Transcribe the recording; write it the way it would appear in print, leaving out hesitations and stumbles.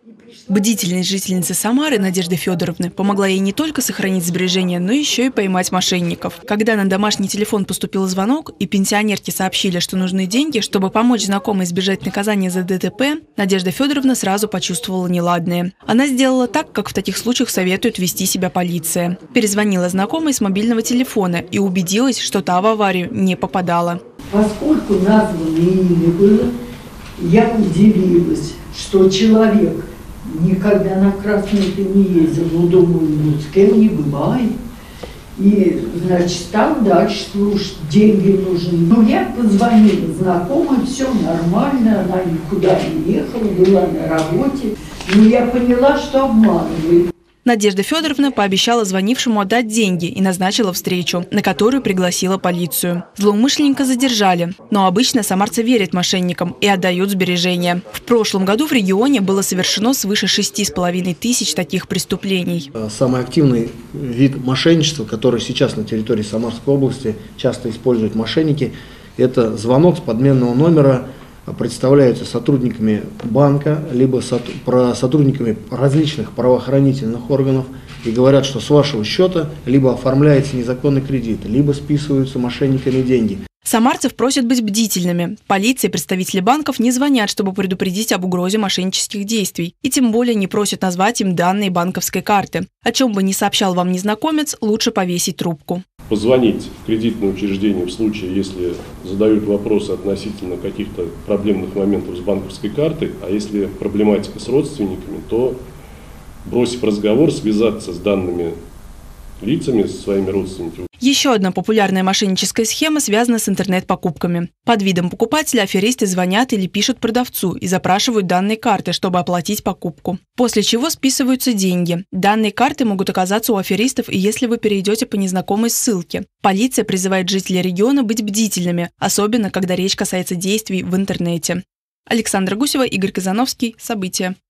Бдительность жительницы Самары Надежды Федоровны помогла ей не только сохранить сбережения, но еще и поймать мошенников. Когда на домашний телефон поступил звонок и пенсионерке сообщили, что нужны деньги, чтобы помочь знакомой избежать наказания за ДТП, Надежда Федоровна сразу почувствовала неладное. Она сделала так, как в таких случаях советует вести себя полиция. Перезвонила знакомой с мобильного телефона и убедилась, что та в аварию не попадала. Поскольку названо имя было, я удивилась, что человек никогда на Красный-то не ездил, но думаю, ну с кем не бывает. И, значит, стал дальше слушать, деньги нужны. Ну, я позвонила знакомой, все нормально, она никуда не ехала, была на работе. Но я поняла, что обманывает. Надежда Федоровна пообещала звонившему отдать деньги и назначила встречу, на которую пригласила полицию. Злоумышленника задержали, но обычно самарцы верят мошенникам и отдают сбережения. В прошлом году в регионе было совершено свыше 6,5 тысяч таких преступлений. Самый активный вид мошенничества, который сейчас на территории Самарской области часто используют мошенники, это звонок с подменного номера, представляются сотрудниками банка, либо сотрудниками различных правоохранительных органов и говорят, что с вашего счета либо оформляется незаконный кредит, либо списываются мошенниками деньги. Самарцев просят быть бдительными. Полиция и представители банков не звонят, чтобы предупредить об угрозе мошеннических действий. И тем более не просят назвать им данные банковской карты. О чем бы ни сообщал вам незнакомец, лучше повесить трубку. Позвонить в кредитное учреждение в случае, если задают вопросы относительно каких-то проблемных моментов с банковской картой, а если проблематика с родственниками, то, бросив разговор, связаться с данными лицами, со своими родственниками. Еще одна популярная мошенническая схема связана с интернет-покупками. Под видом покупателя аферисты звонят или пишут продавцу и запрашивают данные карты, чтобы оплатить покупку. После чего списываются деньги. Данные карты могут оказаться у аферистов, и если вы перейдете по незнакомой ссылке. Полиция призывает жителей региона быть бдительными, особенно когда речь касается действий в интернете. Александра Гусева, Игорь Казановский. События.